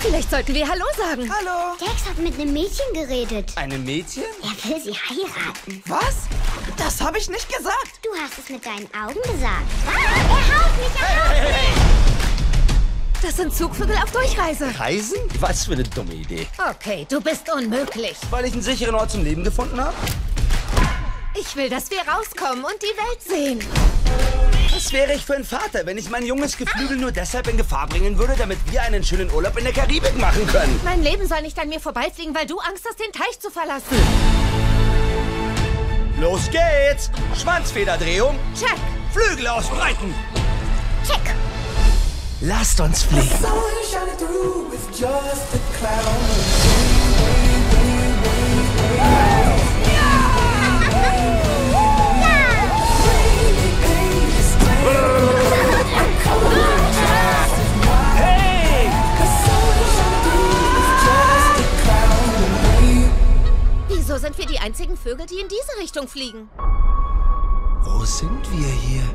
Vielleicht sollten wir Hallo sagen. Hallo. Tex hat mit einem Mädchen geredet. Einem Mädchen? Er will sie heiraten. Was? Das habe ich nicht gesagt. Du hast es mit deinen Augen gesagt. Ah, er haut mich, Hey. Das sind Zugvögel auf Durchreise. Reisen? Was für eine dumme Idee. Okay, du bist unmöglich. Weil ich einen sicheren Ort zum Leben gefunden habe? Ich will, dass wir rauskommen und die Welt sehen. Was wäre ich für ein Vater, wenn ich mein junges Geflügel nur deshalb in Gefahr bringen würde, damit wir einen schönen Urlaub in der Karibik machen können? Mein Leben soll nicht an mir vorbeifliegen, weil du Angst hast, den Teich zu verlassen. Los geht's! Schwanzfederdrehung. Check. Flügel ausbreiten. Check. Lasst uns fliegen. Hey! Wieso sind wir die einzigen Vögel, die in diese Richtung fliegen? Wo sind wir hier?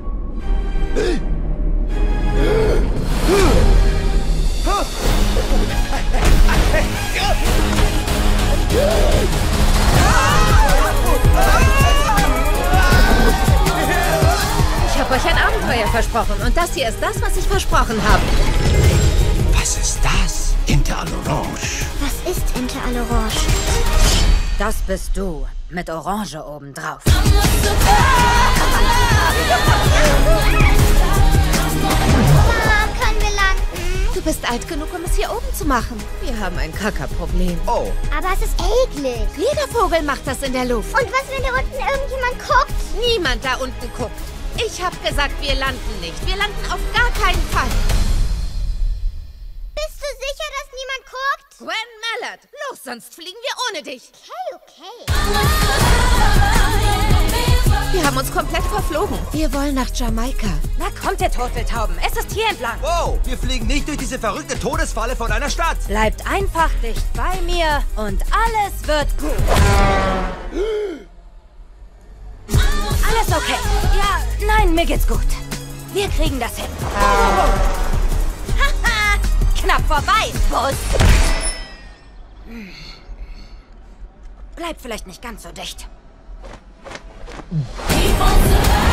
Ich habe euch ein Abenteuer versprochen und das hier ist das, was ich versprochen habe. Was ist das? Interalorange. Was ist Interalorange? Das bist du, mit Orange obendrauf. Können wir landen? Du bist alt genug, um es hier oben zu machen. Wir haben ein Kackerproblem. Oh, Aber es ist eklig. Jeder Vogel macht das in der Luft. Und was, wenn da unten irgendjemand guckt? Niemand da unten guckt. Ich habe gesagt, wir landen nicht. Wir landen auf gar keinen Fall. Bist du sicher, dass niemand guckt? Gwen Mallard, los, sonst fliegen wir ohne dich. Okay. Wir haben uns komplett verflogen. Wir wollen nach Jamaika. Na kommt, ihr Turteltauben. Es ist hier entlang. wow, wir fliegen nicht durch diese verrückte Todesfalle von einer Stadt. Bleibt einfach dicht bei mir und alles wird gut. Alles okay. Ja, nein, mir geht's gut. Wir kriegen das hin. Haha, knapp vorbei, Bus. Bleibt vielleicht nicht ganz so dicht. Keep on surviving.